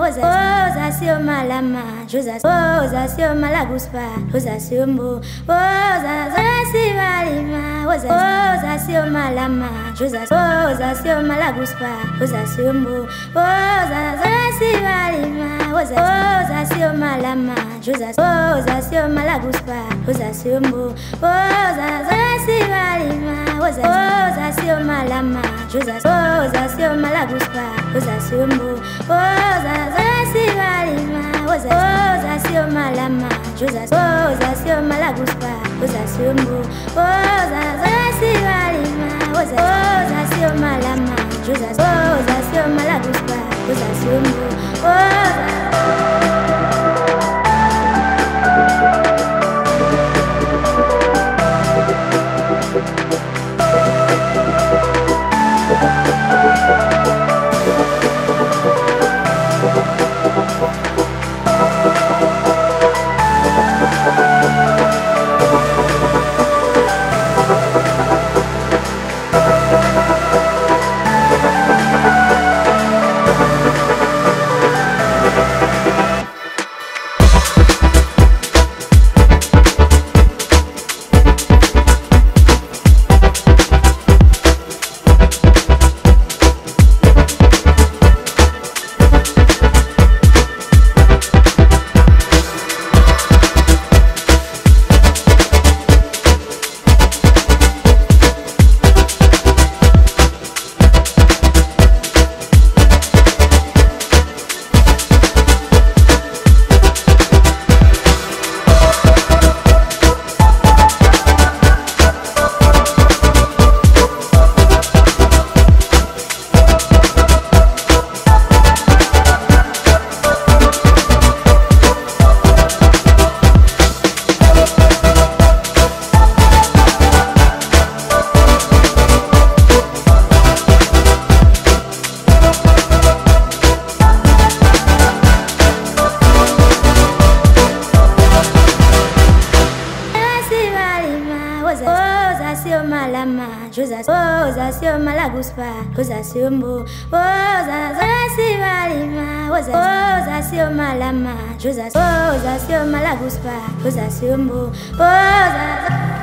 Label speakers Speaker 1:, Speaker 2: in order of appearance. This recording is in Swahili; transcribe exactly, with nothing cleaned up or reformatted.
Speaker 1: Oza oza sio malama Joza oza sio malaguspa Oza sio mbo Oza oza sio malima Oza oza sio malama Joza oza sio malaguspa Oza sio mbo Oza oza sio malima Oza oza sio malama Joza oza sio malaguspa Oza sio mbo Oza oza sio malima Oza oza sio malama Joza oza sio malaguspa Oza sio mbo Oza oza sio malima Oza oza sio malama Joza oza sio malaguspa Oza sio mbo Oza oza sio malima Oza oza sio malama Joza oza sio malaguspa Oza sio mbo Oza Oza sio malama Joza oza sio malaguspa Oza sio mbo Oza oza sio malima Oza oza sio malama Joza oza sio malaguspa Oza sio mbo Oza